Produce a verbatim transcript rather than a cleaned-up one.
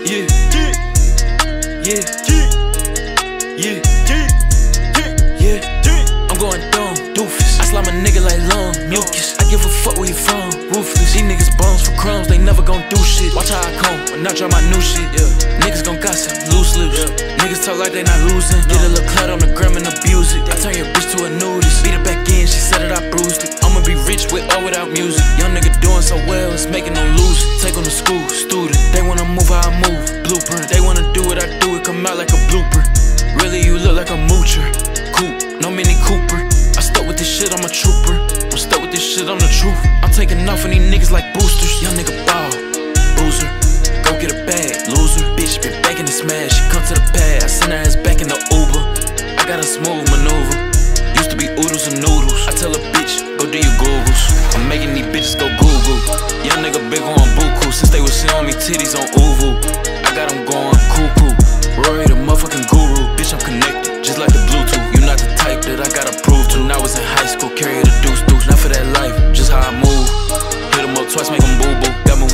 Yeah, yeah, yeah, yeah, yeah. I'm going dumb, doofus. I slime a nigga like lung, mucus. I give a fuck where you from, ruthless. These niggas bones for crumbs, they never gon' do shit. Watch how I come when I drop my new shit. Yeah. Niggas gon' gossip, loose lips. Yeah. Niggas talk like they not losing. Get a little clout on the gram and abuse it. I turn your bitch to a nudist. Beat her back in, she said it, I bruised it. I'ma be rich with or without music. Young nigga doing so well, it's making them lose it. Take on to school, student. They wanna move how I move, blueprint. They wanna do what I do, it come out like a blooper. Really, you look like a moocher. Coupe, no Mini Cooper. I stuck with this shit, I'm a trooper. I'm stuck with this shit, I'm the truth. I'm taking off on these niggas like boosters. Young nigga ball, boozer. Go get a bag, loser. Bitch been begging to smash. She come to the pad, I send her ass back in the Uber. I got a smooth maneuver. Used to be oodles and noodles. I tell a bitch, go do your Googles. I'm making these bitches go Google. Young nigga big on buku. Since they was showing me titties on Uvu, I got them going cuckoo. Rory the motherfucking guru. Bitch, I'm connected, just like the Bluetooth. You not the type that I gotta prove to. When I was in high school, carry the deuce deuce. Not for that life, just how I move. Hit them up twice, make them boo boo. Got